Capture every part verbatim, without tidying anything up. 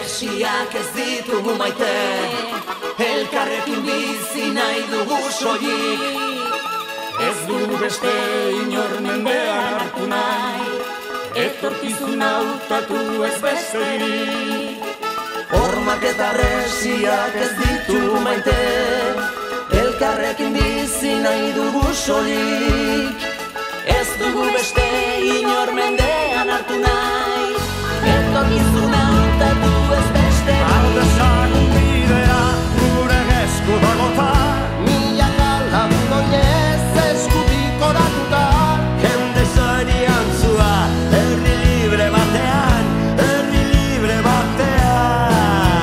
resiak ez ditugu maite, elkarrekin bizi nahi dugu soilik. Ez dugu beste inor mendean hartu nahi, etorkizuna hautatu ez besterik. Hormak eta resiak ez ditugu maite, elkarrekin bizi nahi dugu soilik. Ez dugu beste inor mendean hartu nahi, etorkizuna hautatu ez besterik. Aldezagun bidea gure esku dagota, milaka lagun oinez eskutik oratuta. jende zorian zua, herri libre batean, herri libre batean.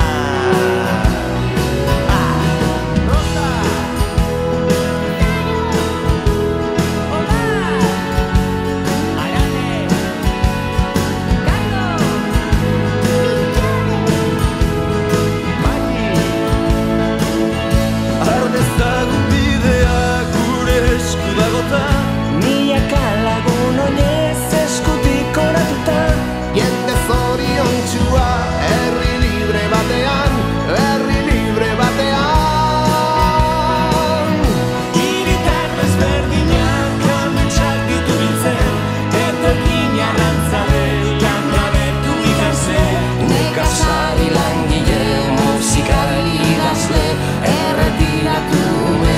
Ah, Rosa! Ardezagun bidea gure esku dagota, Milaka lagun oinez eskutik oratuta. Jende zoriontsua herri libre batean, herri libre batean. hiritar desberdinak ametsak ditu biltzen, etorkin arrantzabe langabetu ikasen. Nekazari langile, musikari idazle, erretiratu me.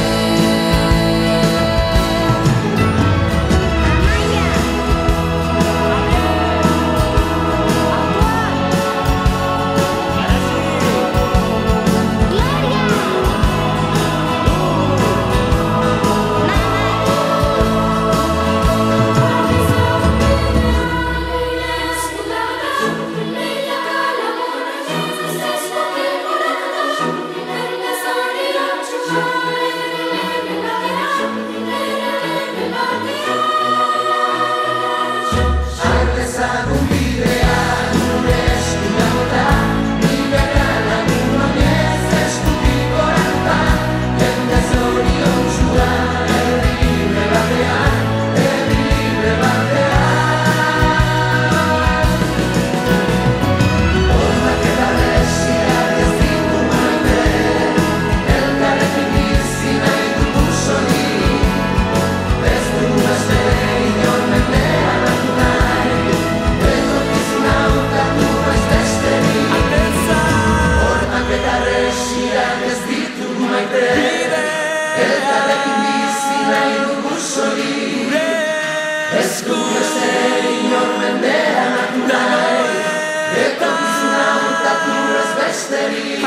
Elkarrekin bizi nahi dugu soilik. Ez dugu beste inor mendean hartu nahi, etorkizuna hautatu ez besterik.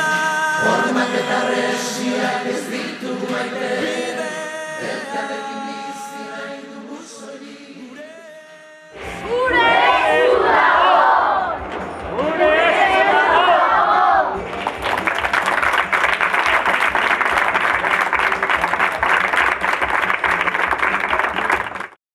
Hormak eta resiak ez ditugu maite, elkarrekin bizi